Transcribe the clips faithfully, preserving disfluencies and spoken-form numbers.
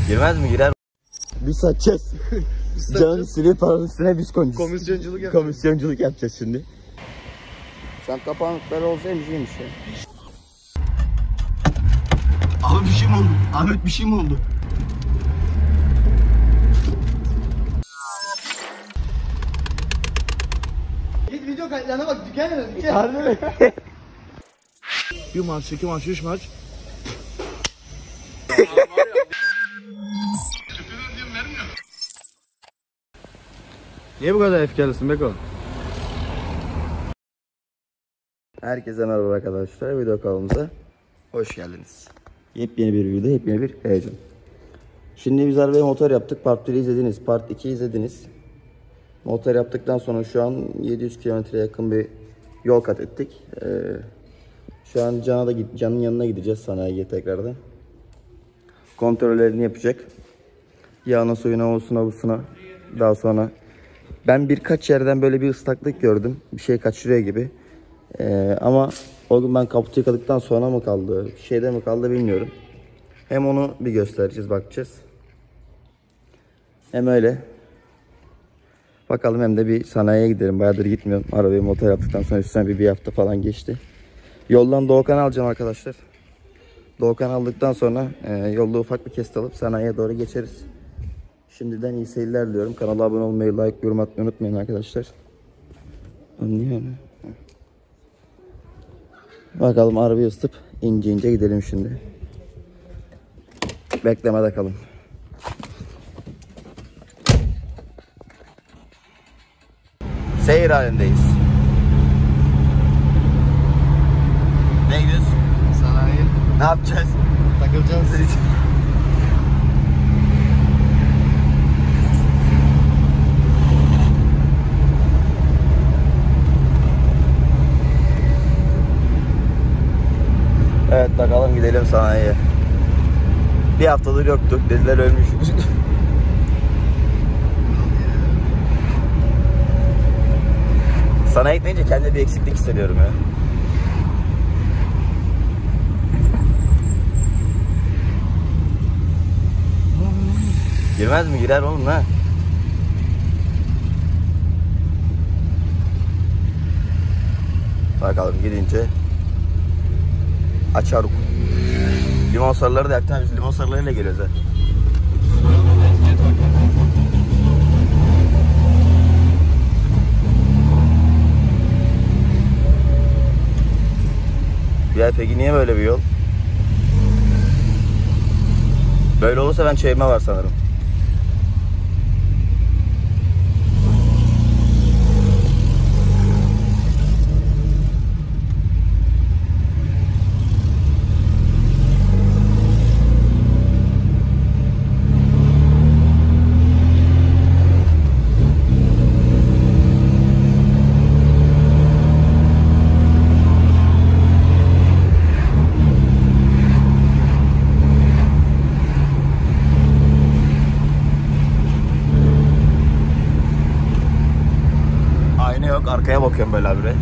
Girmez mi? Girer. Biz satacağız. Canın üstüne paranın üstüne biz konacağız. Komisyonculuk yapacağız. Komisyonculuk yapacağız şimdi. Sen kapanıkları olsaymış iyiymiş ya. Abi bir şey mi oldu? Ahmet bir şey mi oldu? Git video kayıtlarına bak, dükkan mı? Dükkan. Harbi mi? Bir maç, iki maç, üç maç. Niye bu kadar efkarlısın Beko? Herkese merhaba arkadaşlar, video kanalımıza hoş geldiniz. Yepyeni bir video, yepyeni bir heyecan. Şimdi biz arabaya motor yaptık, part bir izlediniz, part iki izlediniz. Motor yaptıktan sonra şu an yedi yüz kilometreye yakın bir yol kat ettik. Ee, şu an Can'a da git, Can'ın yanına gideceğiz sanayiye tekrardan. Kontrollerini yapacak. Yağına, suyuna, olsuna, busuna. Daha sonra ben birkaç yerden böyle bir ıslaklık gördüm. Bir şey kaçırıyor gibi. Ee, ama o gün ben kaputu yıkadıktan sonra mı kaldı, bir şeyde mi kaldı bilmiyorum. Hem onu bir göstereceğiz, bakacağız. Hem öyle. Bakalım hem de bir sanayiye gidelim. Bayağıdır gitmiyorum. Arabayı motor yaptıktan sonra üstüne bir, bir hafta falan geçti. Yoldan Doğukan'ı alacağım arkadaşlar. Doğukan'ı aldıktan sonra e, yolda ufak bir kesit alıp sanayiye doğru geçeriz. Şimdiden iyi seyirler diliyorum. Kanala abone olmayı, like, yorum atmayı unutmayın arkadaşlar. Anlıyor musun? Bakalım arabayı ısıtıp ince ince gidelim şimdi. Beklemede kalın. Seyir halindeyiz. Ne gidiyoruz? Sanayi. Ne yapacağız? Takılacağız. Evet bakalım gidelim sanayiye. Bir haftadır yoktuk. Dediler ölmüş. Sanayiye gitmeyince kendime bir eksiklik hissediyorum ya. Girmez mi? Girer oğlum ha. Bakalım gidince açaruk. Limon sarıları da yaktan biz limon sarılarıyla geliyoruz ha. Ya peki niye böyle bir yol? Böyle olursa ben çevirme var sanırım. Yok, arkaya bakıyorum böyle abi.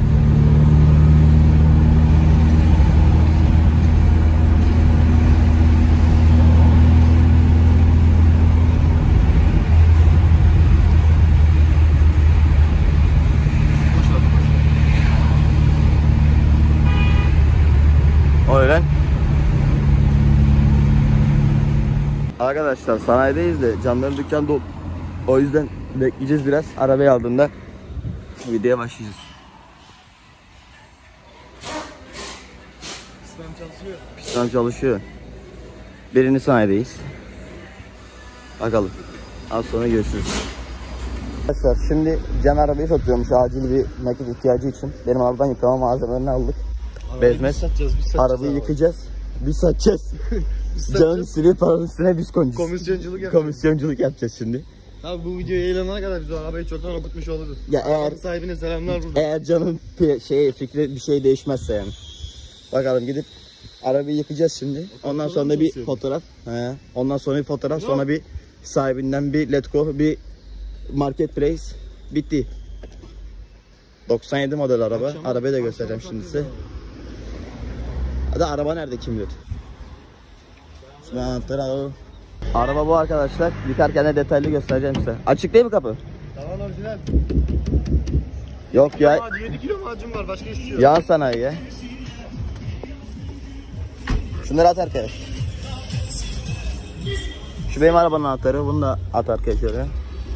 O öyle. Arkadaşlar sanayideyiz de camların dükkan dolu. O yüzden bekleyeceğiz biraz. Arabayı aldığında videoya başlayacağız. Piston çalışıyor. Piston çalışıyor. Birini sanayideyiz. Bakalım. Az sonra görüşürüz. Arkadaşlar şimdi Can arabayı satıyormuş acil bir nakit ihtiyacı için. Benim arabadan yıkama malzemelerini aldık. Bezmez. Satacağız, biz satacağız. Arabayı yıkacağız. Biz satacağız. Canın üstüne paranın üstüne biz konacağız. Komisyonculuk yapacağız. Komisyonculuk yapacağız şimdi. Abi bu video yayınlanana kadar biz o arabayı çoktan okutmuş oluruz. Ya eğer sahibine selamlar burada. Eğer Can'ın şey fikri bir şey değişmezse yani. Bakalım gidip arabayı yıkacağız şimdi. Ondan sonra bir fotoğraf. He. Ondan sonra bir fotoğraf, sonra bir sahibinden bir let go, bir marketplace. Bitti. doksan yedi model araba. Akşam, Arabayı da göstereceğim şimdi size. Hadi araba nerede, kim bilir? Şimdi anahtarı alalım. Araba bu arkadaşlar. Yıkarken de detaylı göstereceğim size. Açık değil mi kapı? Tamam orijinal. Yok ya. Ama yedi kilo macun var, başka hiçbir şey yok. Yan sanayi ya. Şunları at arkaya. Şu benim arabanın anahtarı. Bunu da at arkaya şöyle.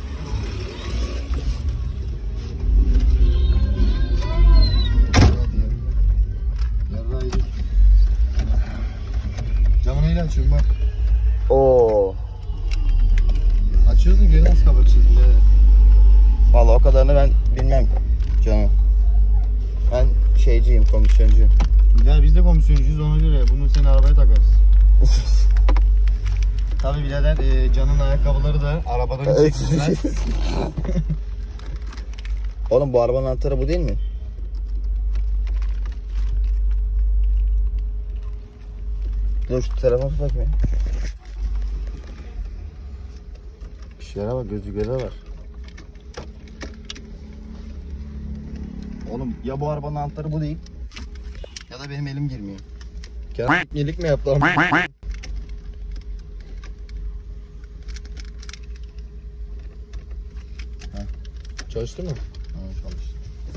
Camını neyle açıyorum bak. Oo. Açıyorsun geri nasıl kapatacağız bile. Vallahi o kadarını ben bilmem canım. Ben şeyciyim, komisyoncuyum. Ya biz de komisyoncuyuz, ona göre bunu senin arabaya takarız. Tabii birader e, Can'ın ayakkabıları da arabadan çekmişler. Oğlum bu arabanın anahtarı bu değil mi? Dur şu telefonu tut bakayım. Bir şeylere bak, gözlüklere var. Oğlum ya bu arabanın anahtarı bu değil ya da benim elim girmiyor. Kerem iyilik mi yaptı? Çalıştı mı? Ha, çalıştı.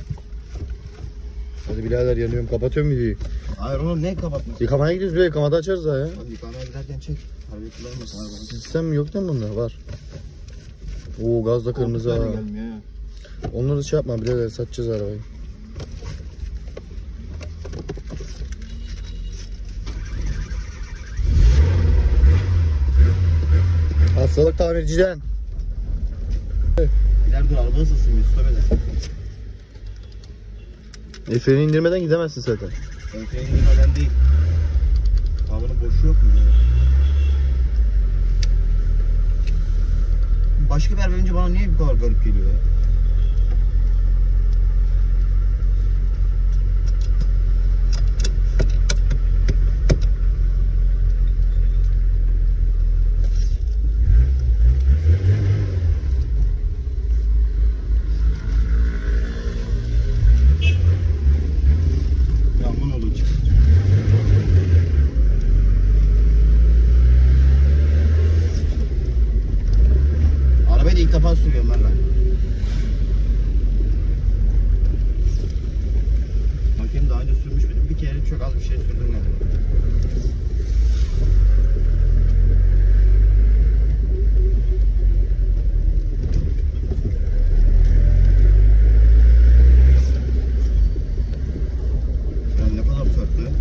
Hadi birader yanıyorum, kapatıyorum videoyu. Hayır oğlum ne kapatması? Yıkamaya gidiyoruz bile, yıkamada açarız daha ya. Hadi yıkamaya giderken çek. Harbi kullanmasın arabanı. Sistem yok değil mi bunda? Var. Oo gaz da kırmızı ha. Onları şey yapma birader, satacağız arabayı. Hastalık tamirciden. Gider dur araba ısınsın bir stop eder. E freni indirmeden gidemezsin zaten. Ben freni indirmeden değil. Arabanın boşu yok mu? Başka bir araba önce bana niye bu kadar garip geliyor ya? Yangın oluyor çık. Arabayı da ilk defa sürüyorum ben. Makinemi daha önce sürmüş müydüm? Bir kere çok az bir şey sürdüm yani. Yani ne kadar farklı.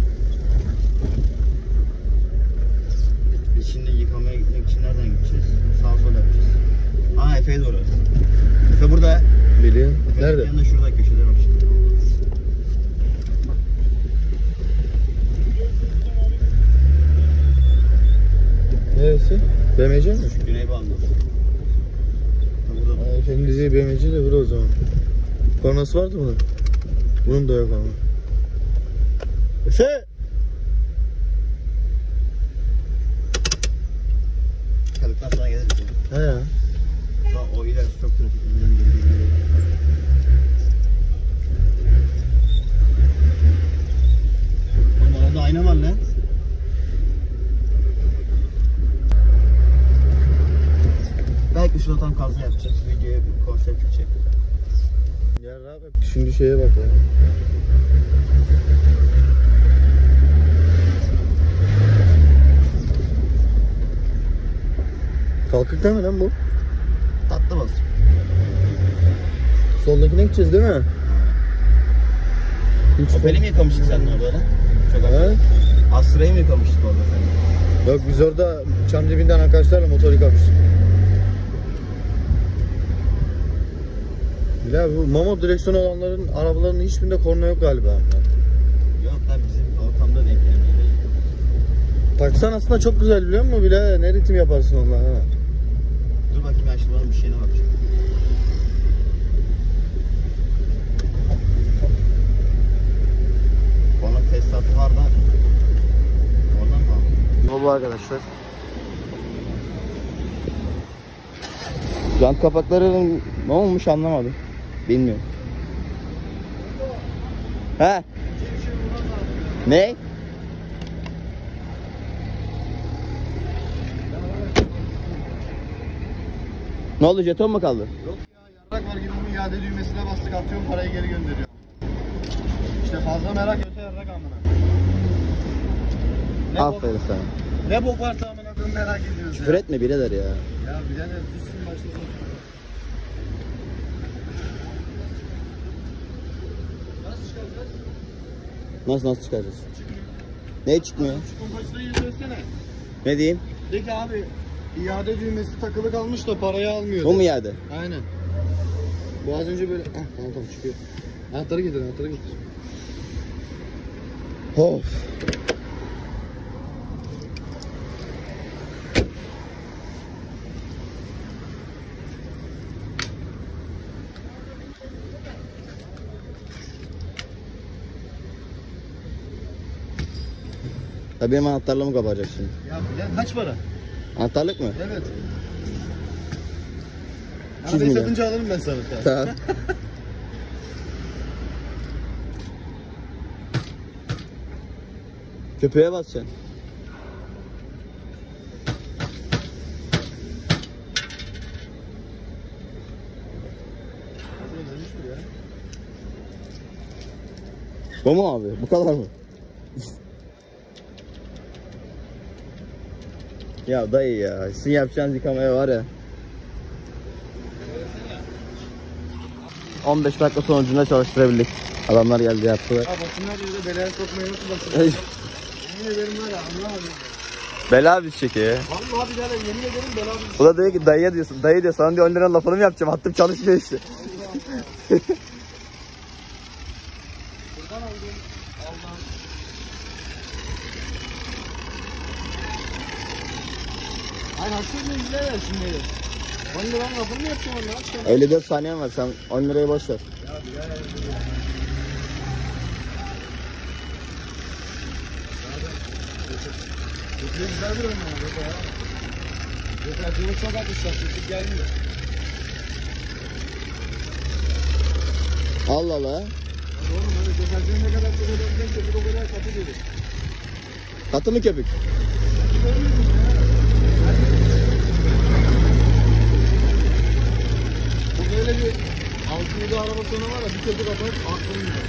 Biz şimdi yıkamaya gitmek için nereden gideceğiz? Sağa sola yapacağız. Aa Efe'ye doğru. Efe burada. Biliyorum. Efe'nin Nerede? yanında şurada köşede bak işte. Neresi? B M C mi? Güneydoğu Anadolu. Burada. Ay, senin dizeye B M C de vur o zaman. Kornası vardı bunun. Bunun da yok ama. Efe! Kaldıktan sonra geliriz ya. He ya. Tamam, o ilerisi çok trafik. Geri geri geri. Oğlum arada ayna var lan. Belki şurada tam kaza yapacağız. Videoya bir konsept çek. Ya abi. Şimdi şeye bak ya. Kalkık değil mi lan bu? Tatlı bas. Soldakine gideceğiz değil mi? Hiç Opel'i mi yıkamıştık seninle orada lan? Çok az. He? Astra'yı mı yıkamıştık orada seninle? Yok biz orada çam dibinden arkadaşlarla motor yıkamıştık. Ya bu Mamo direksiyon olanların arabalarının hiçbirinde korna yok galiba. Yok lan bizim ortamda denk gelmedi. Taksan aslında çok güzel biliyor musun bile? Ne ritim yaparsın onunla ha? Dur bakayım ben şimdi bana bir şeyine bakacağım. Onun tesisatı var da oradan mı aldın? Bu arkadaşlar. Jant kapakları ne olmuş anlamadım. Bilmiyorum. He? Ne? Ne oldu, jeton mu kaldı? Yok ya, yarrak var gibi bunun iade düğmesine bastık, atıyorum, parayı geri gönderiyor. İşte fazla merak öte yarrak amına. Ne Aferin bok, sana. ne bok varsa amına koyayım merak ediyoruz Küfür ya. etme birader ya. Ya birader sussun başlasın. Nasıl çıkaracağız? Nasıl nasıl çıkaracağız? Ne çıkmıyor? Şu kompaçtayı söylesene. Ne diyeyim? De ki abi iade düğmesi takılı kalmış da parayı almıyor. Bu mu iade? Aynen. Bu az önce böyle... Heh, tamam tamam çıkıyor. Anahtarı getir, anahtarı getir. Of. Ya benim anahtarla mı kapatacak şimdi? Ya bilen kaç para? Anahtarlık mı? Evet. Yüz Arabayı milyon. satınca alırım ben sana. Tamam. Köpeğe basacaksın. Bu mu abi? Bu kadar mı? Ya dayı ya, sizin yapacağınız yıkamaya var ya. on beş dakika sonucunda çalıştırabildik. Adamlar geldi yaptılar. Ha basınlar diyor da belaya sokmayı nasıl başlıyor? Yemin ederim var ya, anlamadım. Bela bir çekiyor. Vallahi birader yemin ederim bela bir O da diyor ki dayıya diyorsun. Dayı diyor sana diyor on lira lafını mı yapacağım? Attım çalışmıyor işte. Buradan aldım. Allah'ım. Hayır haksız mıyız birader şimdi? on liranın lafını mı yapacağım ondan? elli dört saniyen var, sen on lirayı boş ver. Ya birader. Kötüye güzel bir oyun var ya. Yetercini çok atmışlar, kötü gelmiyor. Allah Allah. Oğlum hani yetercini ne kadar çok ödersen köpük o kadar katı gelir. Katı mı köpük? Bu böyle bir altı yedi araba sonu var ya, bir köpük atar aklını gider.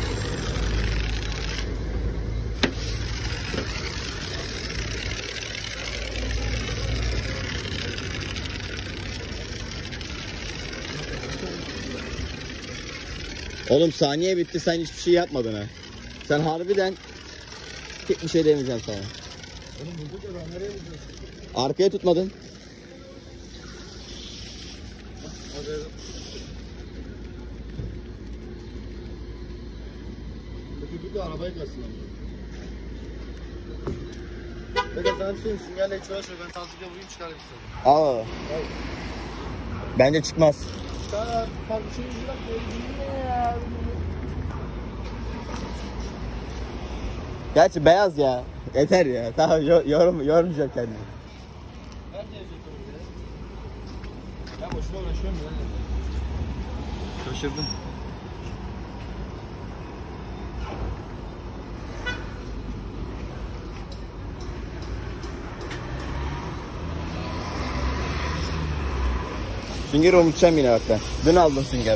Oğlum saniye bitti, sen hiçbir şey yapmadın ha. Sen harbiden hiçbir şey demeyeceğim sana. Oğlum bulduk ya, ben nereye buldum? Arkaya tutmadın. Hadi. Bu köpük de arabayı kaçsın ama. Peki sen suyun süngerle hiç uğraşma, ben tasdikle vurayım çıkarayım size. Al al. Bence çıkmaz. Çıkar, farklı şey bırak böyle ya. Gerçi beyaz ya. Yeter ya. Tamam yo- yorum yormayacağım kendimi. Nerede yazıyor ya? Ben boşuna uğraşıyorum ya. Şaşırdım. Süngeri unutacağım yine bak ben. Dün aldım süngerli.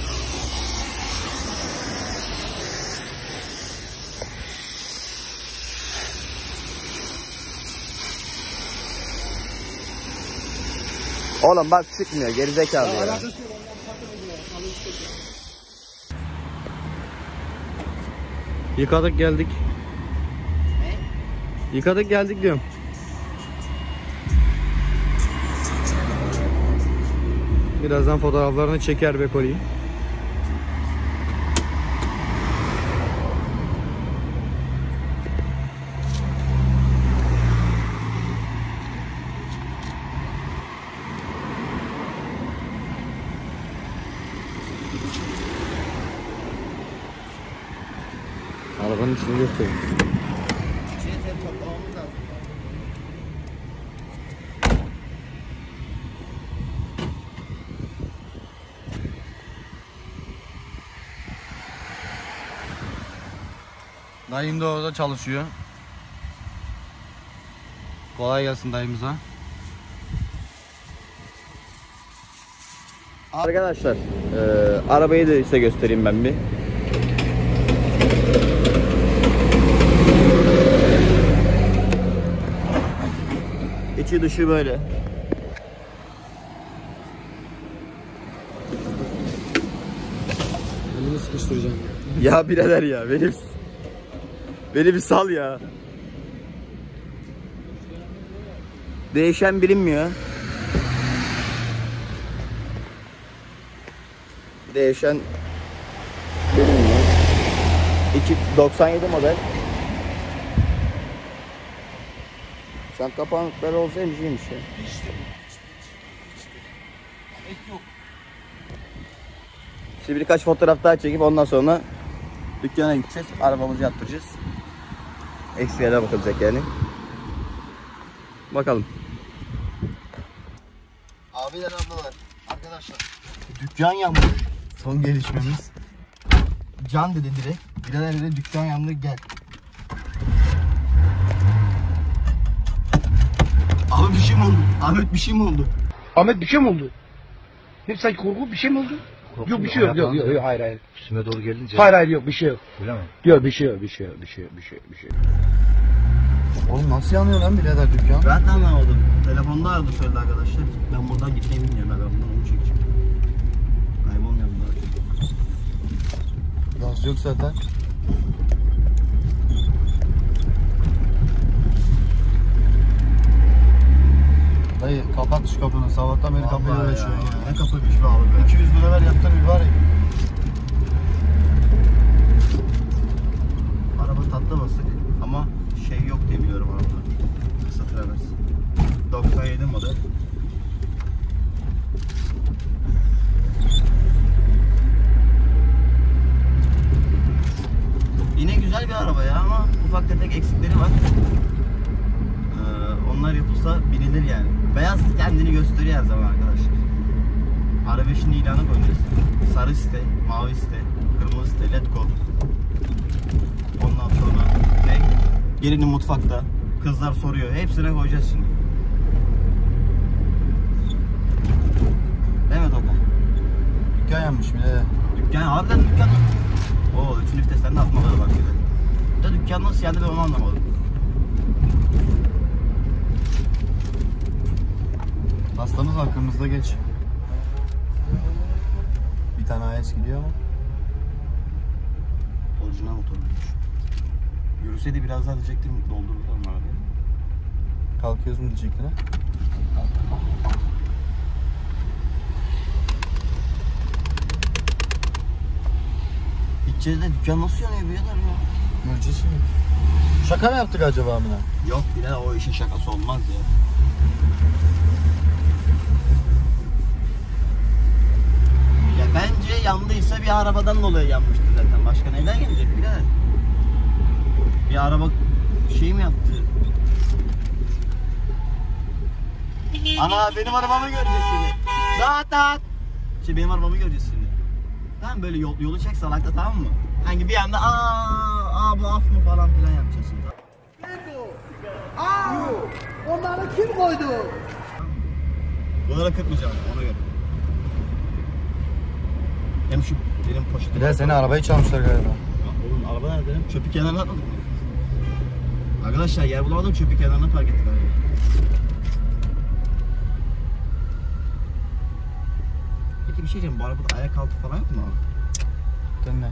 Oğlum bak çıkmıyor, gerizekalı ya. Alakası yok, ondan farklı oluyor. Yıkadık geldik. Ne? Yıkadık geldik diyorum. Birazdan fotoğraflarını çeker Bekoli'yi. Arabanın içini göstereyim. Şey sen toplamamız lazım. Dayım da orada çalışıyor. Kolay gelsin dayımıza. Arkadaşlar e, arabayı da size göstereyim ben bir. İçi dışı böyle. Elini sıkıştıracağım. Ya birader ya beni beni bir sal ya. Değişen bilinmiyor. Değişen bilinmiyor. iki doksan yedi model. Sen kapanıkları olsaymış iyiymiş ya. Şimdi birkaç fotoğraf daha çekip ondan sonra dükkana gideceğiz. Arabamızı yaptıracağız. Eksiğe bakılacak yani. Bakalım. Abiler ablalar. Arkadaşlar. Dükkan yanmış. Son gelişmemiz. Can dedi direkt. Birader dedi dükkan yandı gel. Abi bir şey mi oldu? Ahmet bir şey mi oldu? Ahmet bir şey mi oldu? Ne sanki korku bir şey mi oldu? Yok bir şey yok yok yok yok hayır hayır. Üstüme doğru gelince. Hayır hayır yok bir şey yok. Öyle mi? Yok bir şey yok bir şey yok bir şey yok bir şey yok bir şey yok. Oğlum nasıl yanıyor lan birader dükkan? Ben de anlamadım. Telefonda aradı söyledi arkadaşlar. Ben buradan gitmeyi bilmiyorum. Ben buradan onu çekeceğim. Kaybolmayalım daha. Gaz yok zaten. Dayı kapat şu kapını. Sabahtan beri kapıyı Vallahi uğraşıyor ya. Ne kapıymış be abi be. iki yüz lira ver yaptır bir var ya. Araba tatlı basık ama şey yok diye biliyorum arabada. Kısa travers. doksan yedi model. Yine güzel bir araba ya ama ufak tefek eksikleri var. Ee, onlar yapılsa binilir yani. Beyaz kendini gösteriyor her zaman arkadaşlar. Araba şimdi ilanı koyacağız. Sarı site, mavi site, kırmızı site, led go. Ondan sonra ne? Gelinin mutfakta. Kızlar soruyor. Hepsine koyacağız şimdi. Değil mi Tokay? Dükkan yanmış birader. Dükkan harbiden dükkan. Oo üçüncü vitesten de atmaları bak güzel. Bu da dükkan nasıl geldi ben onu anlamadım. Hastamız var kırmızıda geç. Bir tane A S gidiyor ama. Orijinal motor. Yürüseydi biraz daha diyecektim doldururlar mı arabayı? Kalkıyoruz mu diyecektin ha? Gideceğiz de dükkan nasıl yanıyor birader ya? Göreceğiz şimdi. Şaka mı yaptık acaba amına? Yok birader o işin şakası olmaz ya. Ya bence yandıysa bir arabadan dolayı yanmıştır zaten. Başka neden yanacak birader? Bir araba şey mi yaptı? Ana benim arabamı göreceğiz şimdi. Rahat rahat. Şey benim arabamı göreceğiz şimdi. Tamam böyle yol, yolu çek salakta tamam mı? Hangi bir anda aa, aa bu af mı falan filan yapacağız şimdi. Aa! Onları kim koydu? Bunlara kırpmayacağım ona göre. Hem şu benim poşetim. Bir de seni arabayı çalmışlar galiba. Ya oğlum araba nerede? Çöpü kenarına atmadık mı? Arkadaşlar yer bulamadım çöpü kenarına park ettik arabayı. Peki bir şey diyeceğim bu arabada ayak altı falan yok mu abi? Dinle.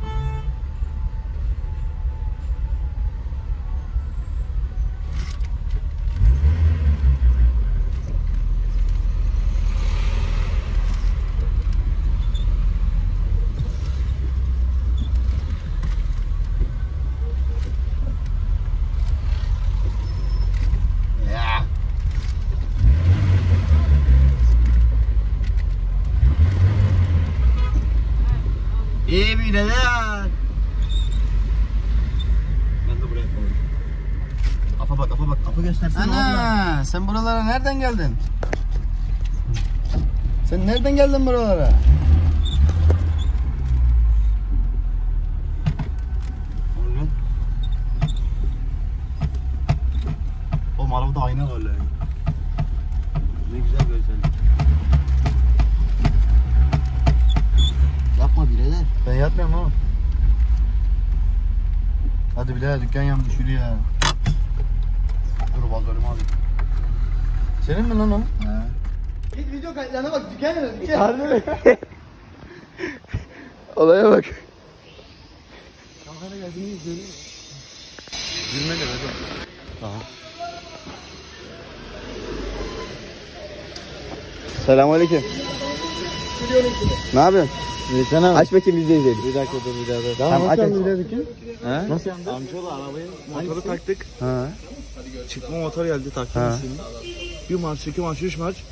Ya. İyi bir neler. Ben de buraya koydum. Afa bak, afa bak, afa göstersene. Ana, sen buralara nereden geldin? Sen nereden geldin buralara? Oğlum. Oğlum arabada ayna var öyle. Ne güzel bir özellik. Yatma birader. Ben yatmıyorum oğlum. Hadi birader dükkan yanmış yürü ya. Dur bazarımı alayım. Senin mi lan o? He. Git video kayıtlarına bak dükkan neresi dükkan. Harbi mi? Olaya bak. Gülme de be. Selamünaleyküm. Ne yapıyorsun? Sen abi. Aç bakayım biz de izleyelim. Bir dakika dur bir daha dur. Tamam, aç, aç. dükkan? He? Nasıl yandı? Amcaoğlu arabayı motoru taktık. Ha. Çıkma motor geldi taktım Ha. ismini. Bir marş, iki marş, üç marş.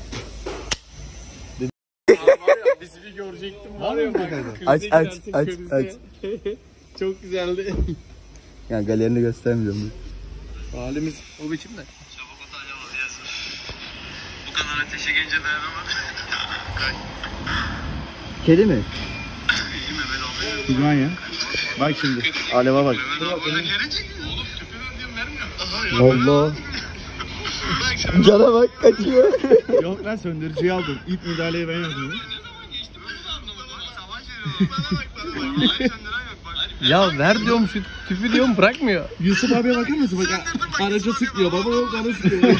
Bizi bir görecektim var ya bak. Aç aç aç aç. Çok güzeldi. Yani galerini göstermeyeceğim. Halimiz o biçimde. Bu kadar ateşe gelince dayanamam. Kedi mi? Güzel ya. Bak şimdi. Aleve bak. Allah. Cana bak kaçıyor. Yok lan söndürücüyü aldım. İlk müdahaleyi ben yaptım. Ya ver diyorum şu tüpü diyorum bırakmıyor. Yusuf abiye bakar mısın? Bak araca sıkmıyor. Baba yok bana sıkıyor.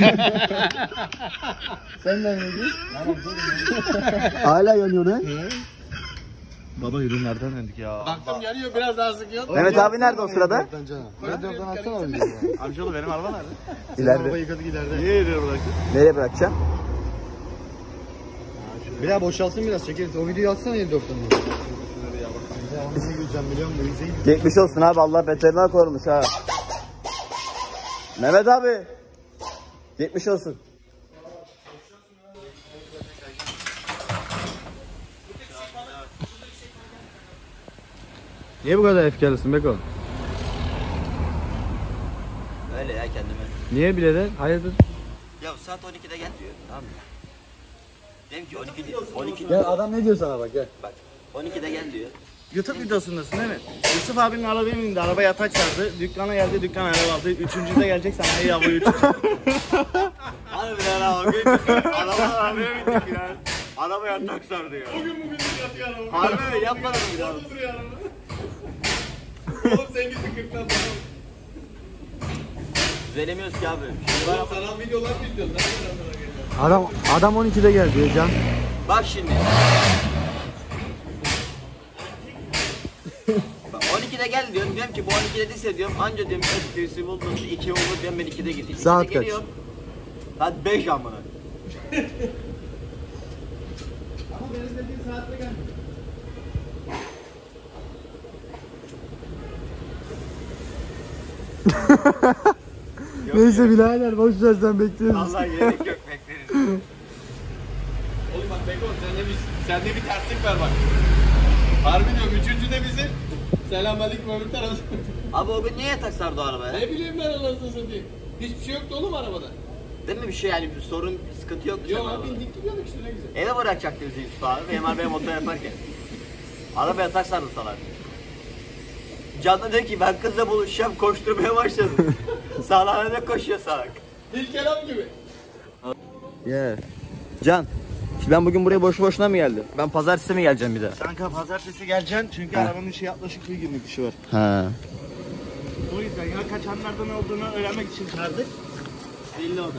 Sen nereden gidiyorsun? Hala yanıyor ne? Baba ürünlerden dedik ya. Baktım yanıyor biraz daha sıkıyor. Mehmet abi nerede o sırada? Oradan atsana onu. Amcaoğlu benim araba nerede? İleride. Arabayı yıkadık ileride. Niye yere bıraktın? Nereye bırakacağım? Bir daha boşalsın biraz çekeriz. O videoyu atsana elli dörtten. Geçmiş olsun abi, Allah beterinden korumuş ha. Mehmet abi. Geçmiş olsun. Niye bu kadar efkarlısın Beko? Öyle ya kendime. Niye birader? Hayırdır? Ya saat on ikide gel diyor. Tamam mı? Dedim ki on iki, on iki Gel adam ne diyor sana bak gel. bak on ikide gel diyor. YouTube videosundasın değil mi? Yusuf abinin arabaya bindi, araba yatak sardı, dükkana geldi, dükkan araba aldı, üçüncüde gelecek sanayi hava üç. Harbiden ha o gün araba arabaya bindik ya. Araba yatak sardı ya. O gün bugün yatıyor araba. Harbi mi? Yapmadım bir daha. Oğlum sen gittin kırktan sonra. Düzelemiyoruz ki abi. Oğlum sana videolar mı istiyorsun? Adam adam on ikide gel diyor Can. Bak şimdi. Bak on ikide gel diyorum. Diyorum ki bu on ikide değilse diyorum. Anca diyorum ötüsü buldum. iki olur diyorum, ben ikide gideyim. Saat ikide kaç? geliyorum. Saat beş amına. Neyse birader boş ver sen bekliyoruz. Allah gerek yok, bekleriz. Oğlum bak Beko sende bir, sende bir terslik var bak. Harbi diyorum üçüncü de bizim. Selamünaleyküm öbür tarafı. Abi o gün niye yatak sardı o arabaya? Ne bileyim ben anasını satayım. Hiçbir şey yoktu oğlum arabada. Değil mi bir şey yani, bir sorun, bir sıkıntı yok. Yok abi bindik gidiyorduk işte ne güzel. Eve bırakacaktı bizi Yusuf abi. Benim arabaya motor yaparken. Arabaya yatak sardı salak. Can da diyor ki ben kızla buluşacağım, koşturmaya başladım. Sağlanana koşuyor salak. İlk kelam gibi. Yeah. Can, ben bugün buraya boşu boşuna mı geldim? Ben pazartesi mi geleceğim bir daha? Kanka pazartesi geleceksin çünkü Ha. arabanın işi yaklaşık bir günlük işi var. Ha. O yüzden ya kaçanlardan olduğunu öğrenmek için çağırdık. Belli o da.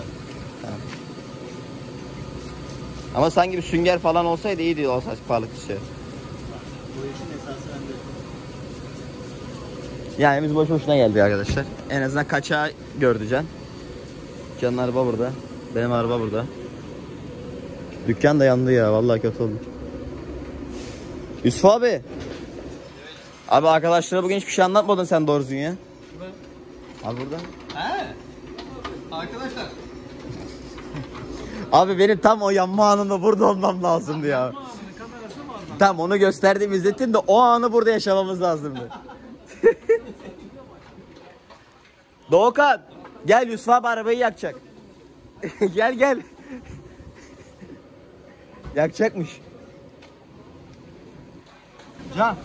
Ama sanki bir sünger falan olsaydı iyiydi o saç parlak şey. Bu işin esası bende. Yani biz boş boşuna geldik arkadaşlar. En azından kaçağı gördü Can. Can'ın araba burada. Benim araba burada. Dükkan da yandı ya. Vallahi kötü oldu. Yusuf abi. Evet. Abi arkadaşlara bugün hiçbir şey anlatmadın sen doğru düzgün ya. Abi burada. He. Arkadaşlar. Abi benim tam o yanma anında burada olmam lazımdı ya. Tam onu gösterdiğim izletin de o anı burada yaşamamız lazımdı. Doğukan gel, Yusuf abi arabayı yakacak. Gel gel. Yakacakmış. Can.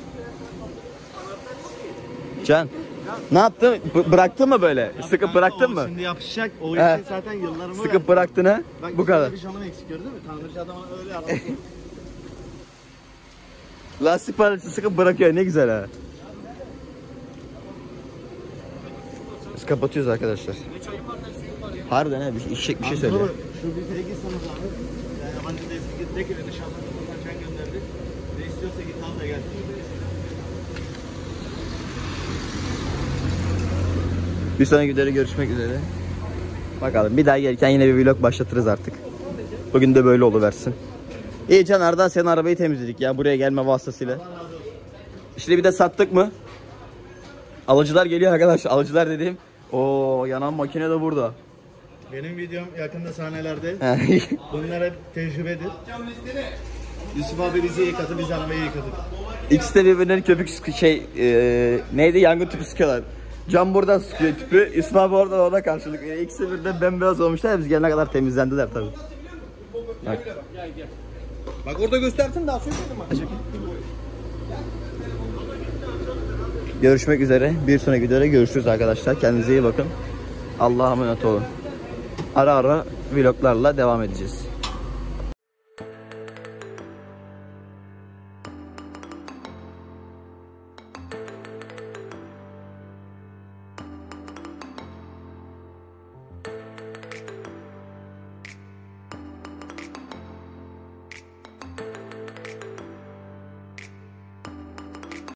Can. Ne yaptın? B- bıraktın mı böyle? Sıkıp bıraktın mı? Şimdi yapışacak. O He. işi zaten yıllarımı Sıkıp bıraktın ha? Bak, Bu kadar. Bir canım eksik gördün mü? Tanrıcı adama öyle yaptı. Lastik parçası sıkıp bırakıyor, ne güzel ha. Biz kapatıyoruz arkadaşlar. Harbiden ha, bir şey, işecek bir şey söyle. Şu bir teki sana zahmet. Yani yabancı destek de ki dışarıdan kaçan gönderdi. Ne istiyorsa git al da gel. Bir sonraki videoda görüşmek üzere. Bakalım bir daha gelirken yine bir vlog başlatırız artık. Bugün de böyle oluversin. İyi Can, Arda senin arabayı temizledik ya buraya gelme vasıtasıyla. İşte bir de sattık mı? Alıcılar geliyor arkadaşlar. Alıcılar dediğim. Oo, yanan makine de burada. Benim videom yakında sahnelerde. Bunlar hep tecrübedir. Yusuf abi bizi yıkadı, biz arabayı yıkadık. İkisi de birbirlerinin köpük sıkı şey e, neydi, yangın tüpü sıkıyorlar. Can buradan sıkıyor tüpü, Yusuf abi oradan ona karşılık. E, ikisi birden bembeyaz olmuşlar, biz gelene kadar temizlendiler tabii. Bak. Bak orada göstersin, daha söylemedim bak. Görüşmek üzere. Bir sonraki videoda görüşürüz arkadaşlar. Kendinize iyi bakın. Allah'a emanet olun. Ara ara vloglarla devam edeceğiz.